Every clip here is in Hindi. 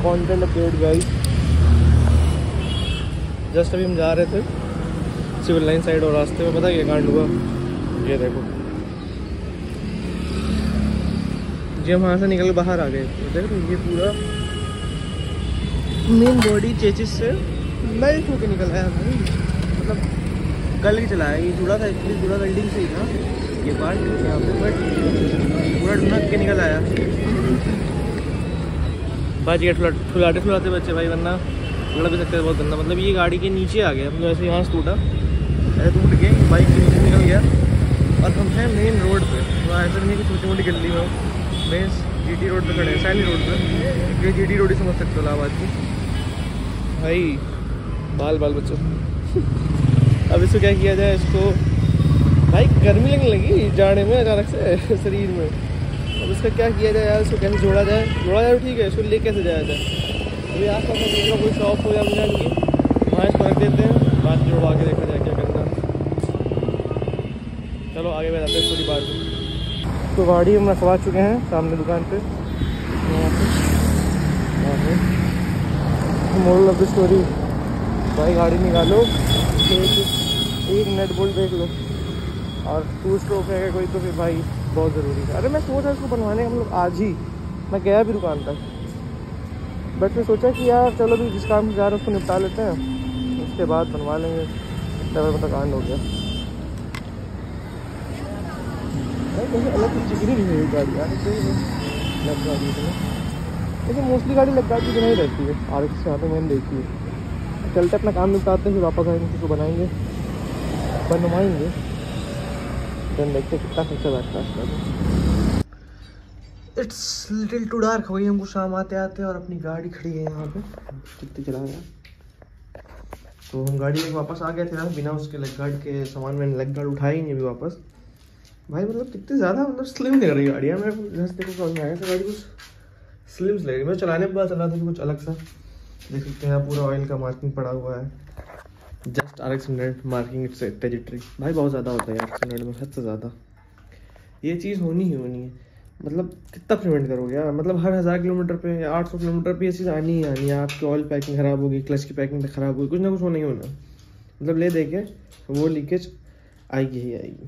Content update guys. जस्ट अभी हम जा रहे थे सिविल लाइन साइड और रास्ते में पता है क्या कांड हुआ। ये देखो जी, हम वहाँ से निकल के बाहर आ गए। देखो ये पूरा मेन बॉडी चेचिस से मेल्ट होके निकल आया भाई, मतलब गल के चला है। ये जुड़ा था एक्चुअली, जुड़ा वेल्डिंग से ही था ये पार्ट यहाँ पे, बट पूरा ढुनक के निकल आया। बच गए फुलाते बच्चे भाई, वरना लड़ भी सकते थे बहुत गंदा। मतलब ये गाड़ी के नीचे आ गया, मतलब ऐसे यहाँ से टूटा, ऐसे टूट के बाइक के नीचे निकल गया। और हम हैं मेन रोड पे, तो ऐसा नहीं है कि छोटी मोटी गली में, मेन GT रोड पे खड़े हैं, सैनी रोड पे। ये GT रोड ही समझ सकते हो इलाहाबाद की भाई। बाल बच्चों अब इसको क्या किया जाए, इसको भाई गर्मी लगने लगी जाने में अचानक से शरीर में। अब इसका क्या किया जाए यार, इसको कैसे जोड़ा जाए तो ठीक है, इसको ले कैसे जाया जाए। अभी आस पास में कोई शॉप हो या मिला की, वहाँ इसको रख देते हैं, बाद जोड़वा के देखा जाए क्या करना। चलो आगे बढ़ाते हैं थोड़ी बात। तो गाड़ी हम रखवा चुके हैं सामने दुकान पे, मोरल ऑफ द स्टोरी भाई, गाड़ी निकालो, एक नट बोल्ट देख लो और 2 स्ट्रोक है कोई तो फिर भाई बहुत ज़रूरी है। अरे मैं सोचा इसको बनवाने हम लोग आज ही, मैं गया भी दुकान तक, बट मैं सोचा कि यार चलो भी जिस काम से जा रहे हैं उसको निपटा लेते हैं, उसके बाद बनवा लेंगे। पता कांड हो गया अलग चिकनी नहीं है गाड़ी यार, लग गाड़ी है लेकिन मोस्टली गाड़ी लग गाड़ी की नहीं रहती है। RX से यहाँ पे मैंने देखी है। चलते अपना काम निपटाते हैं, फिर वापस आएंगे, उसको बनाएंगे, बनवाएंगे, देन देखते कितना खर्चा बैठता है। इट्स लिटिल टू डार्क हो गई हमको शाम आते आते, और अपनी गाड़ी खड़ी है यहाँ पे, कितनी चला गया। तो हम गाड़ी लेके वापस आ गए थे यार, बिना उसके लेग गार्ड के सामान मैंने लेग गार्ड उठाया ही नहीं अभी वापस। भाई मतलब कितनी ज़्यादा मतलब स्लिम लग रही गाड़ी है, मेरे को जैसे देखो समझ में आया था गाड़ी कुछ स्लिम लग रही। मैं चलाने के बाद चला था कुछ अलग सा, देख सकते हैं पूरा ऑयल का मार्किंग पड़ा हुआ है, just RX 100 marking its trajectory. भाई बहुत ज़्यादा होता है यार RX 100 में, हद से ज़्यादा ये चीज़ होनी ही होनी है। मतलब कितना प्रिवेंट करोगे यार, मतलब हर 1000 किलोमीटर पे या 800 किलोमीटर पे ये चीज़ आनी ही आनी है। आपकी ऑयल पैकिंग ख़राब होगी, क्लच की पैकिंग ख़राब होगी, कुछ ना कुछ होना ही होना। मतलब ले दे के वो लीकेज आएगी ही आएगी।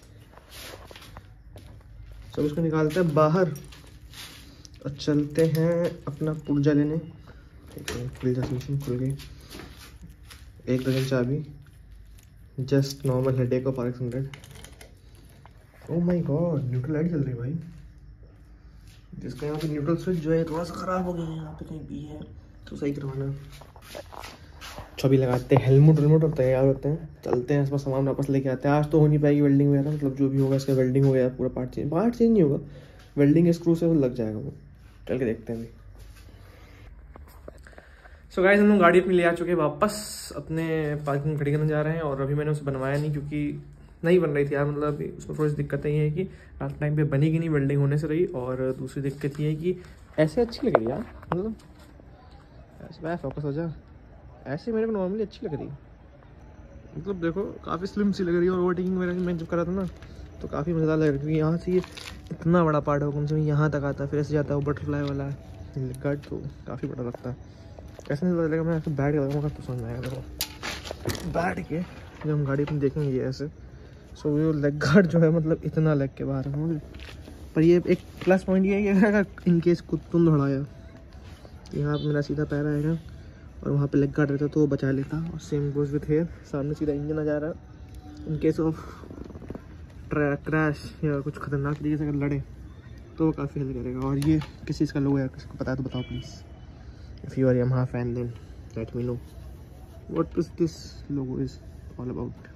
सब इसको निकालते हैं बाहर और चलते हैं अपना पुर्जा लेने। खुल जा, मशीन खुल गई। 1 डजन चाबी, just normal headache of RX 100। Oh my god, neutral light चल रही है भाई, जिसका यहाँ पे न्यूट्रल स्विच जो है थोड़ा सा ख़राब हो गया है, यहाँ पे कहीं भी है तो सही करवाना। छवि लगाते हैं, हेलमेट और तैयार होते हैं, चलते हैं, इस पर सामान वापस लेके आते हैं। आज तो हो नहीं पाएगी वेल्डिंग वगैरह, मतलब जो भी होगा इसका वेल्डिंग हो गया, पूरा पार्ट चेंज नहीं होगा, वेल्डिंग स्क्रू से वो लग जाएगा। वो चल के देखते हैं अभी। सो गाइस, हम लोग गाड़ी अपनी ले आ चुके हैं वापस, अपने पार्किंग खड़ी करने जा रहे हैं। और अभी मैंने उसे बनवाया नहीं क्योंकि नहीं बन रही थी यार, मतलब अभी उसमें थोड़ी सी दिक्कतें ये है कि रात टाइम पे बनेगी नहीं, वेल्डिंग होने से रही। और दूसरी दिक्कत ये है कि ऐसे अच्छी लग रही यार, मतलब ऐसे भाई फोकस हो जा, ऐसे मेरे को नॉर्मली अच्छी लग रही, मतलब देखो काफ़ी स्लिम सी लग रही है। और ओवरटेकिंग वगैरह मैं जब करा था ना तो काफ़ी मज़ेदार लग रहा है, क्योंकि यहाँ से ये इतना बड़ा पार्ट है, कम से कम यहाँ तक आता है, फिर ऐसे जाता है वो बटरफ्लाई वाला गार्ड, तो काफ़ी बड़ा लगता है। कैसे नहीं पता लगेगा, मैं ऐसे बैठ के लगाऊंगा तो समझ में आएगा। देखो बैठ के जब हम गाड़ी अपनी देखेंगे ऐसे, सो ये लेग गार्ड जो है मतलब इतना लेग के बाहर है। पर ये एक प्लस पॉइंट ये है कि अगर इनकेस तुम दौड़ाया तो यहाँ पर मेरा सीधा पैर आएगा और वहाँ पे लेग गार्ड रहता तो वो बचा लेता। और सेम गोज़ विथ हेयर, सामने सीधा इंजन आ जा रहा है। इन केस ऑफ क्रैश या कुछ खतरनाक तरीके से अगर लड़े तो वो काफ़ी हेल्प करेगा। और ये किस चीज़ का लोगो है, किसी को पता है तो बताओ please. If you are Yamaha fan then let me know what is this logo is all about.